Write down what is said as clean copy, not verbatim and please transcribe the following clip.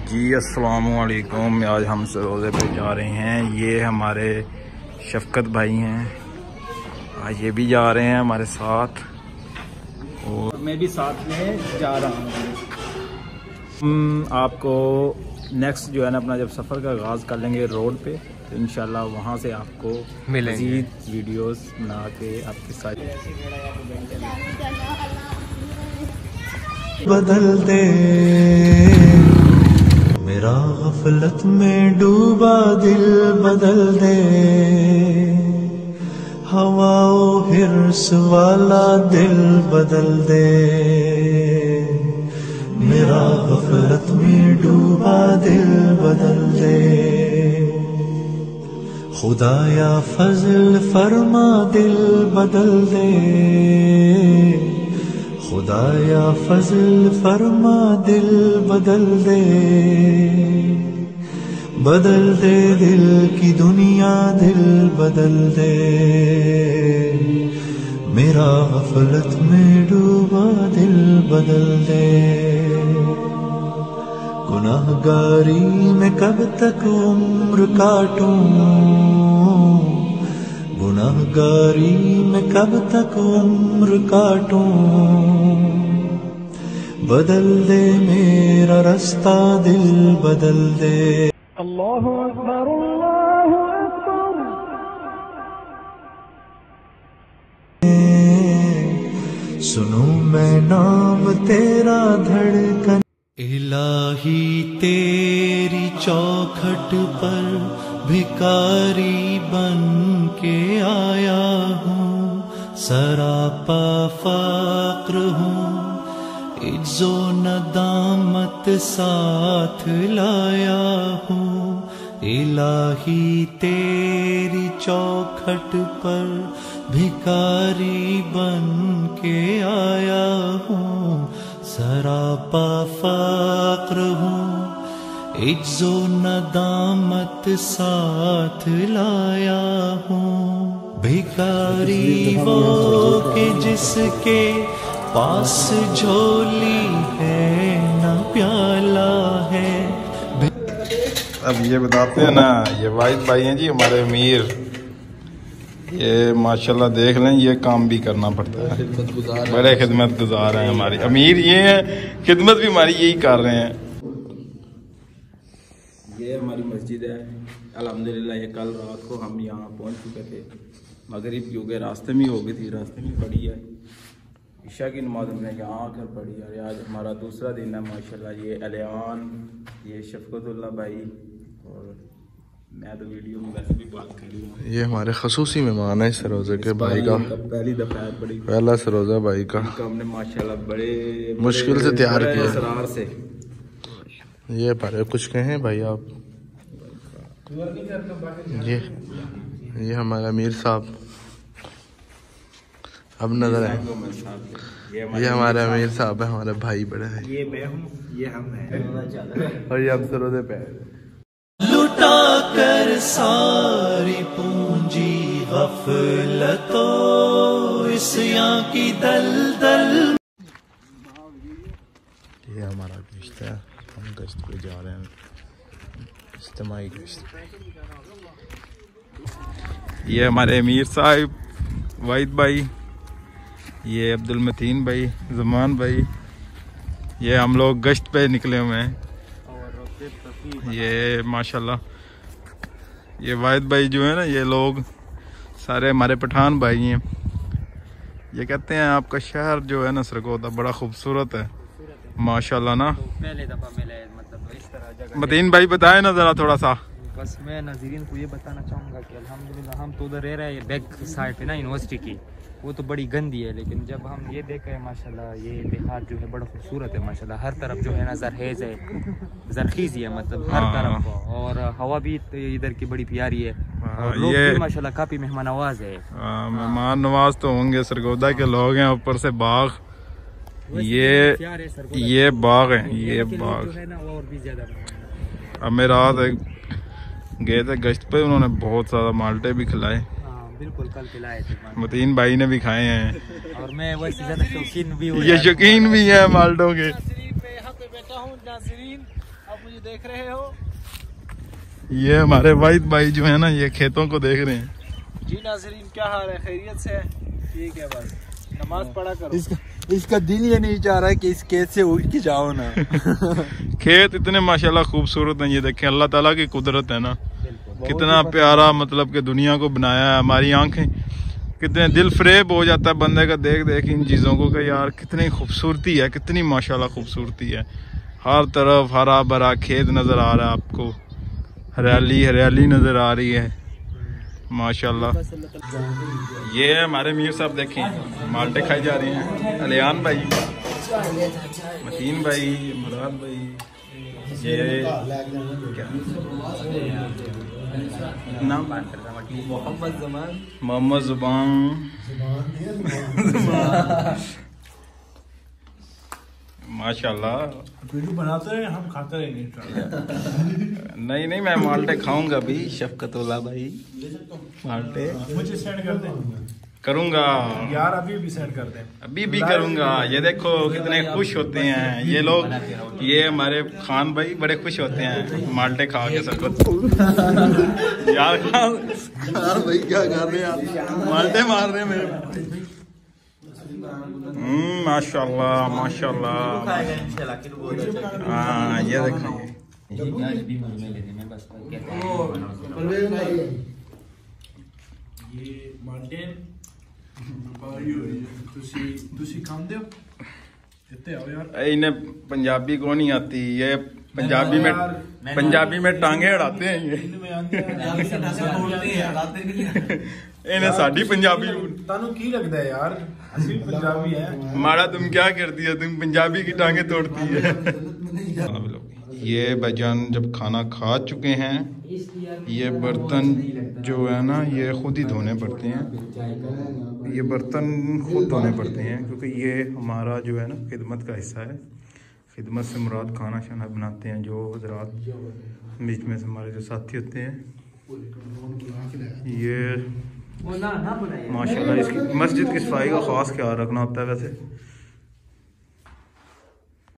जी अस्सलामुअलैकुम। आज हम सरोज़े पे जा रहे हैं। ये हमारे शफकत भाई हैं, आज ये भी जा रहे हैं हमारे साथ और मैं भी साथ में जा रहा हूँ। हम आपको नेक्स्ट जो है ना अपना जब सफ़र का आगाज़ कर लेंगे रोड पे, तो इंशाल्लाह वहाँ से आपको मज़ीद वीडियोस बना के आपके साथ बदल दे मेरा गफलत में डूबा दिल बदल दे, हवाओ हिर्स वाला दिल बदल दे मेरा गफलत में डूबा दिल बदल दे। खुदाया फजल फरमा दिल बदल दे, खुदाया फजल फरमा दिल बदल दे, बदल दे दिल की दुनिया दिल बदल दे मेरा गफलत में डूबा दिल बदल दे। गुनाहगारी में कब तक उम्र काटूं, गुनाहगारी में कब तक उम्र काटूं, बदल दे मेरा रास्ता दिल बदल दे। अल्लाहु अकबर अल्लाहु अकबर। सुनूं मैं नाम तेरा धड़कन, इलाही तेरी चौखट पर भिखारी बन के आया हूँ, सरापा फक्र हूँ, इज्जो नदामत साथ लाया हूँ। इलाही तेरी चौखट पर भिखारी बन के आया हूँ, सरापा फक्र हूँ, इज्जो नदामत साथ लाया हूँ। भिखारी वो के जिसके पास झोली है ना प्याला है। अब ये बताते हैं ना, ये वाहिद भाई हैं जी हमारे अमीर। ये माशाल्लाह देख लें, ये काम भी करना पड़ता है, बड़े खिदमत गुजार हैं हमारी अमीर। ये हैं खिदमत भी हमारी यही कर रहे हैं। ये हमारी मस्जिद है अल्हम्दुलिल्लाह। ये कल रात को हम यहाँ पहुँच चुके थे, मगरिब क्योंकि रास्ते में हो गई थी, रास्ते में पड़ी है। ईशा की नमाज हमने यहाँ आकर पढ़ी है। आज हमारा दूसरा दिन है माशाल्लाह। ये अलियान, ये शफकतुल्लाह भाई और मैं तो वीडियो में वैसे भी बात कर रही हूँ। ये हमारे खसूसी मेहमान है इस रोज़े के भाई का पहली दफ़ा बड़ी पहला सरोज़ा भाई का हमने माशाल्लाह बड़े मुश्किल से तैयार किया असरार से। ये पर कुछ कहें भाई आप। ये हमारा अमीर साहब अब नजर आए। ये हमारे अमीर साहब है, हमारे भाई बड़े हैं। ये मैं हूँ, ये हम हैं और ये हम सरोज़े पे लुटा कर सारी पूंजी गफलतो इस यहाँ की दलदल। ये हमारा गश्त है, हम गश्त पे जा रहे हैं, इज्तिमाई गश्त। ये हमारे अमीर साहिब वाहिद भाई, ये अब्दुल मतीन भाई, जमान भाई। ये हम लोग गश्त पे निकले हुए हैं। ये माशाल्लाह ये वाहिद भाई जो है ना, ये लोग सारे हमारे पठान भाई हैं। ये कहते हैं आपका शहर जो है ना सरगोदा बड़ा खूबसूरत है माशाल्लाह ना। पहले दफा मिले मतलब इस तरह जगह। मतीन भाई बताए ना जरा थोड़ा सा। बस मैं नाज़रीन को ये बताना चाहूँगा कि अल्हम्दुलिल्लाह हम तो उधर रह रहे हैं बैक साइड पे ना यूनिवर्सिटी की, वो तो बड़ी गंदी है, लेकिन जब हम ये देख रहे हैं माशाल्लाह ये देहात जो है बड़ा खूबसूरत है माशाल्लाह। हर तरफ जो है ना जरहेज है, जरखीज़ है मतलब हर तरफ, और हवा भी इधर की बड़ी प्यारी है और लोग भी माशाल्लाह काफ़ी मेहमान नवाज है। मेहमान नवाज तो होंगे, सरगोदा के लोग हैं, ऊपर से बाग, ये बाग है, ये बाग जो है ना और भी ज्यादा। अब मैं रात गए थे गश्त पे, उन्होंने बहुत सारा माल्टे भी खिलाए। बिल्कुल कल खिलाए थे, मतीन भाई ने भी खाए हैं और मैं वैसे ज्यादा शौकीन भी हूँ। ये शौकीन भी है माल्टों के। यहाँ पे बैठा हूँ नाज़रीन, आप मुझे देख रहे हो? ये हमारे वाहिद भाई जो है ना, ये खेतों को देख रहे हैं। जी नाज़रीन, क्या हाल है? खैरियत से है? ठीक है, बस नमाज पढ़ा करो। इसका दिल ये नहीं चाह रहा है कि इस खेत से उठ के जाओ ना। खेत इतने माशाल्लाह खूबसूरत हैं, ये देखें अल्लाह ताला की कुदरत है ना, कितना प्यारा, मतलब कि दुनिया को बनाया है। हमारी आंखें कितने दिल फरेब हो जाता है बंदे का देख देख इन चीज़ों को कि यार कितनी खूबसूरती है, कितनी माशाल्लाह खूबसूरती है। हर तरफ हरा भरा खेत नज़र आ रहा है आपको, हरियाली हरियाली नज़र आ रही है माशाल्लाह। ये है हमारे मीर साहब, देखें माल्टे खाई जा रहे हैं। अलियान भाई, मतीन भाई, मुराद भाई, ये क्या नाम? मोहम्मद जुबान। माशाल्लाह वीडियो बनाते हैं, हम खाते रहेंगे। नहीं नहीं, मैं माल्टे खाऊंगा भी। शफकतुल्ला भाई माल्टे मुझे सेंड कर दें करूंगा यार, अभी भी सेंड कर दें। अभी भी करूंगा। ये देखो कितने खुश होते हैं ये लोग। ये हमारे खान भाई बड़े खुश होते हैं माल्टे खा के। सबको यार भाई क्या कर रहे हैं आप? माल्टे मार रहे हैं मेरे। माशाल्लाह माशाल्लाह। हाँ ये देखो, ये माल्टे तुसी खांदे हो? इतने आओ यार। इन्हें पंजाबी को नहीं आती, ये पंजाबी में टांगे अड़ाते हैं ये। इन्हें साड़ी पंजाबी तानू की लगता है यार, असली पंजाबी है। माड़ा तुम क्या कर दिया, तुम पंजाबी की टांगे तोड़ती है। ये भाईजान जब खाना खा चुके हैं, ये बर्तन जो है ना ये खुद ही धोने पड़ते हैं। ये बर्तन खुद धोने पड़ते हैं क्योंकि ये हमारा जो है ना खिदमत का हिस्सा है। खिदमत से मुराद खाना शाना बनाते हैं जो हजरात बीच में से हमारे जो साथी होते हैं। ये माशाल्लाह इसकी मस्जिद की सफाई का ख़ास ख्याल रखना होता है। वैसे